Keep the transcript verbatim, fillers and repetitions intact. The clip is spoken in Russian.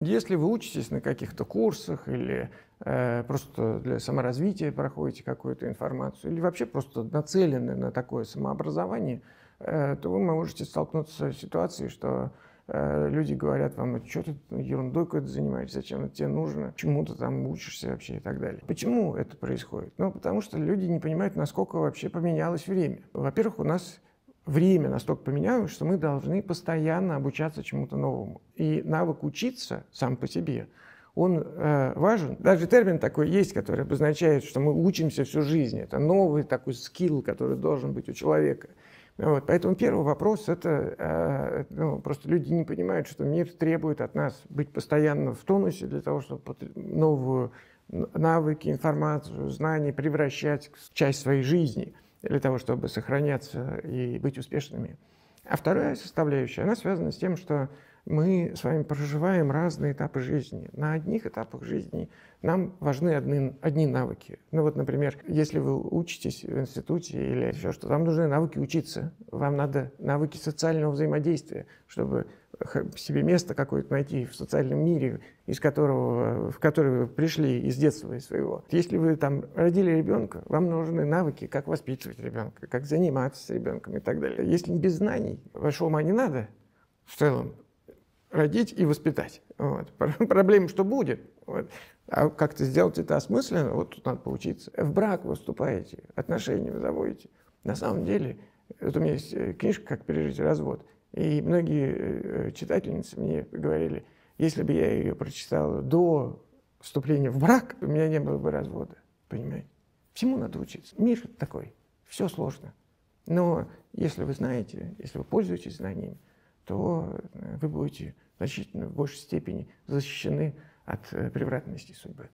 Если вы учитесь на каких-то курсах или э, просто для саморазвития проходите какую-то информацию, или вообще просто нацелены на такое самообразование, э, то вы можете столкнуться с ситуацией, что э, люди говорят вам: а что ты ерундой какой-то занимаешься, зачем это тебе нужно, чему ты там учишься вообще и так далее. Почему это происходит? Ну, потому что люди не понимают, насколько вообще поменялось время. Во-первых, у нас время настолько поменялось, что мы должны постоянно обучаться чему-то новому. И навык учиться сам по себе, он э, важен. Даже термин такой есть, который обозначает, что мы учимся всю жизнь. Это новый такой скилл, который должен быть у человека. Вот. Поэтому первый вопрос – это э, ну, просто люди не понимают, что мир требует от нас быть постоянно в тонусе для того, чтобы новую навыки, информацию, знания превращать в часть своей жизни, для того, чтобы сохраняться и быть успешными. А вторая составляющая, она связана с тем, что мы с вами проживаем разные этапы жизни. На одних этапах жизни нам важны одни, одни навыки. Ну вот, например, если вы учитесь в институте или еще что-то, вам нужны навыки учиться, вам надо навыки социального взаимодействия, чтобы себе место какое-то найти в социальном мире, из которого, в который вы пришли из детства из своего. Если вы там родили ребенка, вам нужны навыки, как воспитывать ребенка, как заниматься с ребенком и так далее. Если без знаний, большого ума не надо в целом родить и воспитать. Вот. Проблема, что будет. Вот. А как-то сделать это осмысленно, вот тут надо поучиться. В брак вы вступаете, отношения вы заводите. На самом деле, вот у меня есть книжка «Как пережить развод». И многие читательницы мне говорили, если бы я ее прочитала до вступления в брак, у меня не было бы развода. Понимаете? Всему надо учиться. Мир такой, все сложно. Но если вы знаете, если вы пользуетесь знаниями, то вы будете значительно в большей степени защищены от превратности судьбы.